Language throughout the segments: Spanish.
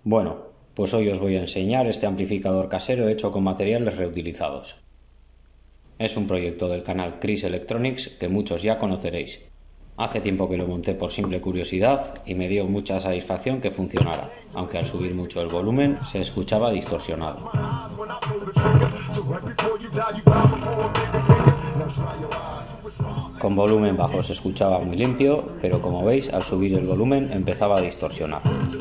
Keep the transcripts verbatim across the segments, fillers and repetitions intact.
Bueno, pues hoy os voy a enseñar este amplificador casero hecho con materiales reutilizados. Es un proyecto del canal Chris Electronics que muchos ya conoceréis. Hace tiempo que lo monté por simple curiosidad y me dio mucha satisfacción que funcionara, aunque al subir mucho el volumen se escuchaba distorsionado. Con volumen bajo se escuchaba muy limpio, pero como veis, al subir el volumen empezaba a distorsionar.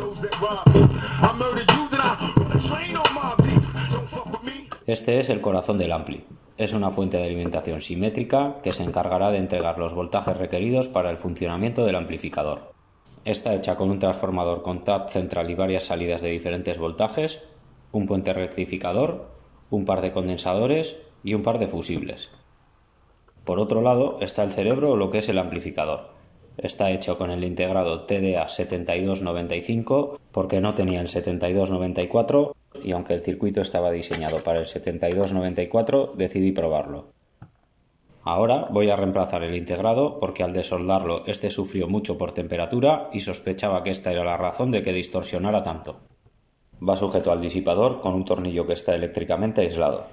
Este es el corazón del ampli. Es una fuente de alimentación simétrica que se encargará de entregar los voltajes requeridos para el funcionamiento del amplificador. Está hecha con un transformador con tap central y varias salidas de diferentes voltajes, un puente rectificador, un par de condensadores y un par de fusibles. Por otro lado está el cerebro o lo que es el amplificador. Está hecho con el integrado T D A setenta y dos noventa y cinco porque no tenía el setenta y dos noventa y cuatro y aunque el circuito estaba diseñado para el setenta y dos noventa y cuatro decidí probarlo. Ahora voy a reemplazar el integrado porque al desoldarlo este sufrió mucho por temperatura y sospechaba que esta era la razón de que distorsionara tanto. Va sujeto al disipador con un tornillo que está eléctricamente aislado.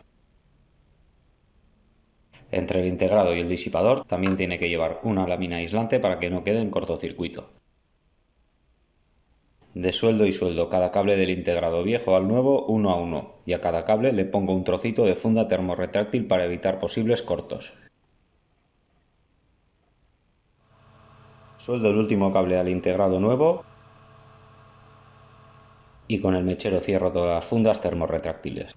Entre el integrado y el disipador también tiene que llevar una lámina aislante para que no quede en cortocircuito. Desueldo y sueldo cada cable del integrado viejo al nuevo uno a uno y a cada cable le pongo un trocito de funda termorretráctil para evitar posibles cortos. Sueldo el último cable al integrado nuevo y con el mechero cierro todas las fundas termorretráctiles.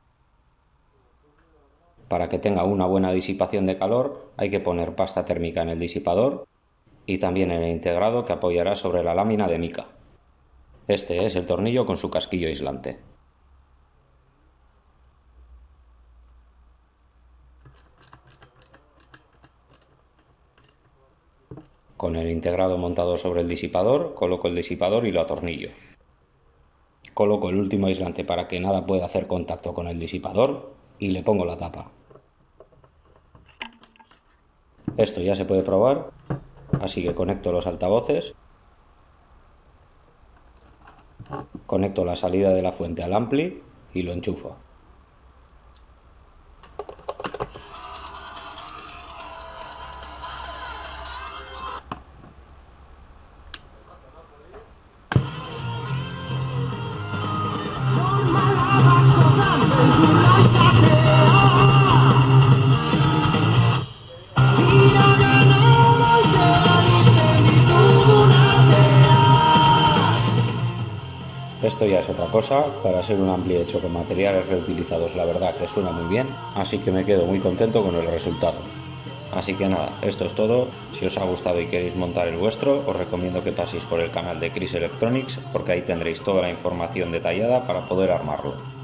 Para que tenga una buena disipación de calor hay que poner pasta térmica en el disipador y también en el integrado que apoyará sobre la lámina de mica. Este es el tornillo con su casquillo aislante. Con el integrado montado sobre el disipador, coloco el disipador y lo atornillo. Coloco el último aislante para que nada pueda hacer contacto con el disipador y le pongo la tapa. Esto ya se puede probar, así que conecto los altavoces, conecto la salida de la fuente al ampli y lo enchufo. Esto ya es otra cosa, para ser un ampli hecho con materiales reutilizados la verdad que suena muy bien, así que me quedo muy contento con el resultado. Así que nada, esto es todo. Si os ha gustado y queréis montar el vuestro, os recomiendo que paséis por el canal de Chris Electronics porque ahí tendréis toda la información detallada para poder armarlo.